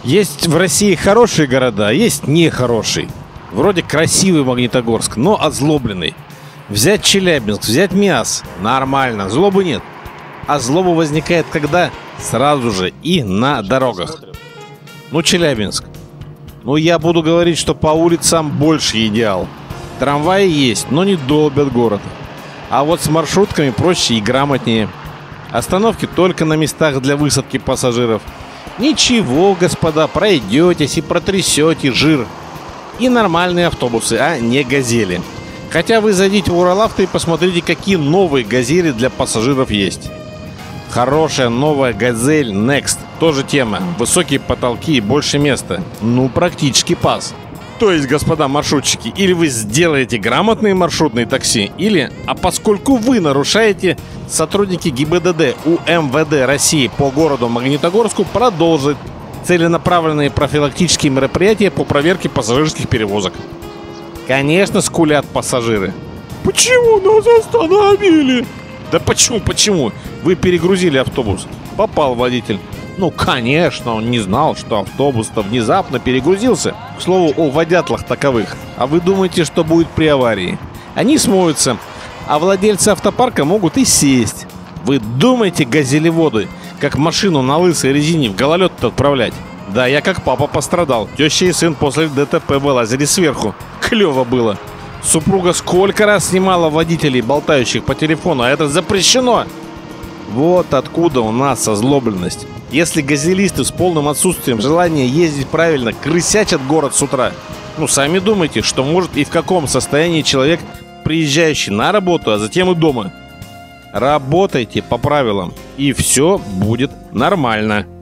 Есть в России хорошие города, а есть нехорошие. Вроде красивый Магнитогорск, но озлобленный. Взять Челябинск, взять Миас. Нормально, злобы нет. А злоба возникает когда? Сразу же и на дорогах. Ну, Челябинск. Ну, я буду говорить, что по улицам больше идеал. Трамваи есть, но не долбят город. А вот с маршрутками проще и грамотнее. Остановки только на местах для высадки пассажиров. Ничего, господа, пройдетесь и протрясете жир. И нормальные автобусы, а не газели. Хотя вы зайдите в Уралавто и посмотрите, какие новые газели для пассажиров есть. Хорошая новая газель Next. Тоже тема. Высокие потолки и больше места. Ну, практически пас. То есть, господа маршрутчики, или вы сделаете грамотные маршрутные такси, или, а поскольку вы нарушаете, сотрудники ГИБДД УМВД России по городу Магнитогорску продолжат целенаправленные профилактические мероприятия по проверке пассажирских перевозок. Конечно, скулят пассажиры. Почему нас остановили? Да почему? Вы перегрузили автобус. Попал водитель. Ну, конечно, он не знал, что автобус-то внезапно перегрузился. К слову, о водятлах таковых. А вы думаете, что будет при аварии? Они смоются, а владельцы автопарка могут и сесть. Вы думаете, газелеводы, как машину на лысой резине в гололед-то отправлять? Да, я как папа пострадал. Теща и сын после ДТП вылазили сверху. Клево было. Супруга сколько раз снимала водителей, болтающих по телефону, а это запрещено. Вот откуда у нас озлобленность. Если газелисты с полным отсутствием желания ездить правильно крысячат город с утра, ну сами думайте, что может и в каком состоянии человек, приезжающий на работу, а затем и дома. Работайте по правилам, и все будет нормально.